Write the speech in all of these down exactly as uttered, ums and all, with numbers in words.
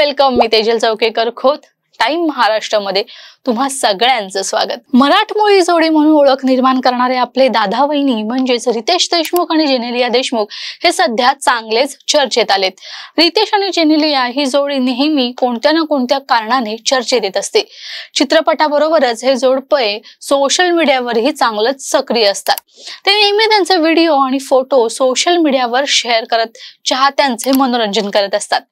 Welcome. मी Tejal Chaukekar Khot. Time महाराष्ट्रामध्ये तुम्हा सगळ्यांचं स्वागत. मराठमोळी जोडी म्हणून ओळख निर्माण करणारे आपले दादा वहिनी म्हणजेच रितेश देशमुख आणि जेनेलिया देशमुख हे सध्या चांगलेच चर्चेत आलेत. रितेश आणि जेनेलिया ही जोडी नेहमी कोणत्या ना कोणत्या कारणाने चर्चेत येत असते. चित्रपटाबरोबरच हे जोडपे सोशल मीडियावरही चांगलंच सक्रिय असतात. ते नेहमी त्यांचे व्हिडिओ आणि फोटो सोशल मीडियावर शेअर करत चाहत्यांचे मनोरंजन करत असतात.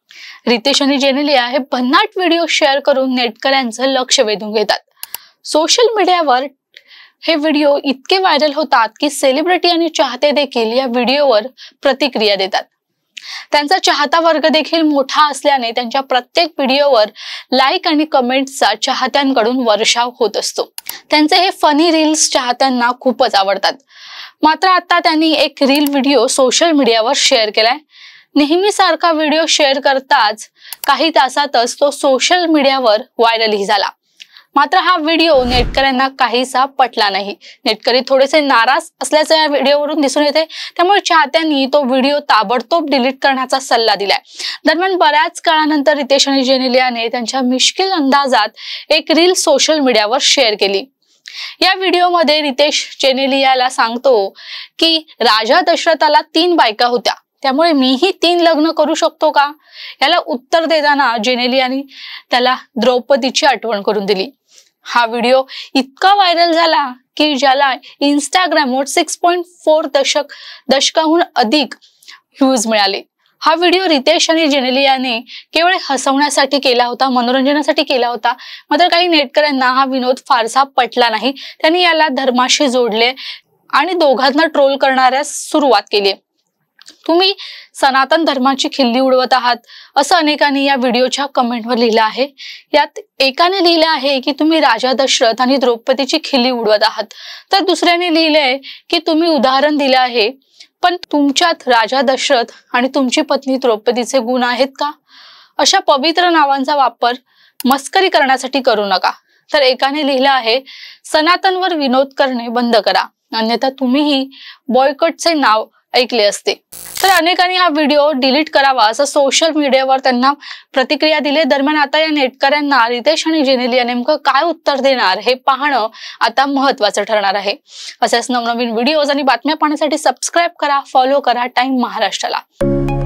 रितेश आणि जेनेलिया हे भन्नाट व्हिडिओ शेअर करून नेटकऱ्यांचं लक्ष वेधून घेतात. सोशल मीडियावर हे व्हिडिओ इतके व्हायरल होतात की सेलिब्रिटी आणि चाहते देखील या व्हिडिओवर प्रतिक्रिया देतात. त्यांचा चाहता वर्ग देखील मोठा असल्याने त्यांच्या प्रत्येक व्हिडिओवर लाईक आणि कमेंट्सचा चाहत्यांकडून वर्षाव होत असतो. त्यांचे हे फनी रील्स चाहत्यांना खूपच आवडतात. मात्र आता त्यांनी एक रील व्हिडिओ सोशल मीडियावर शेअर केलाय. नेहमी सारखा व्हिडिओ शेअर करताच काही तासातच तो सोशल मीडियावर व्हायरलही झाला. मात्र हा व्हिडिओ नेटकऱ्यांना काहीसा पटला नाही. नेटकरी थोडेसे नाराज असल्याचं या व्हिडिओवरून दिसून येते. त्यामुळे चाहत्यांनी तो व्हिडिओ ताबडतोब डिलीट करण्याचा सल्ला दिलाय. दरम्यान बऱ्याच काळानंतर रितेश आणि जेनेलियाने त्यांच्या मिश्किल अंदाजात एक रील सोशल मीडियावर शेअर केली. या व्हिडिओमध्ये रितेश जेनेलियाला सांगतो की राजा दशरथाला तीन बायका होत्या, त्यामुळे मीही तीन लग्न करू शकतो का? याला उत्तर देताना जेनेलियाने त्याला द्रौपदीची आठवण करून दिली. हा व्हिडिओ इतका व्हायरल झाला की ज्याला इंस्टाग्रामवर सिक्स पॉइंट फोर दशक दशकाहून अधिक व्ह्यूज मिळाले. हा व्हिडिओ रितेश आणि जेनेलियाने केवळ हसवण्यासाठी केला होता, मनोरंजनासाठी केला होता. मात्र काही नेटकऱ्यांना हा विनोद फारसा पटला नाही. त्यांनी याला धर्माशी जोडले आणि दोघांना ट्रोल करण्यास सुरुवात केली. तुम्ही सनातन धर्माची खिल्ली उडवत आहात असं अनेकांनी या व्हिडिओच्या कमेंटवर लिहिलं आहे. यात एकाने लिहिलं आहे की तुम्ही राजा दशरथ आणि द्रौपदीची खिल्ली उडवत आहात, तर दुसऱ्याने लिहिलंय की तुम्ही उदाहरण दिलं आहे पण तुमच्यात राजा दशरथ आणि तुमची पत्नी द्रौपदीचे गुण आहेत का? अशा पवित्र नावांचा वापर मस्करी करण्यासाठी करू नका. तर एकाने लिहिलं आहे सनातनवर विनोद करणे बंद करा, अन्यथा तुम्हीही बॉयकॉटचे नाव ऐकले असते. तर अनेकांनी हा व्हिडिओ डिलीट करावा असं सोशल मीडियावर त्यांना प्रतिक्रिया दिली. दरम्यान आता या नेटकऱ्यांना रितेश आणि जेनेलिया नेमकं काय उत्तर देणार हे पाहणं आता महत्त्वाचं ठरणार आहे. असेच नवनवीन व्हिडिओज आणि बातम्या पाहण्यासाठी सबस्क्राईब करा, फॉलो करा टाइम महाराष्ट्राला.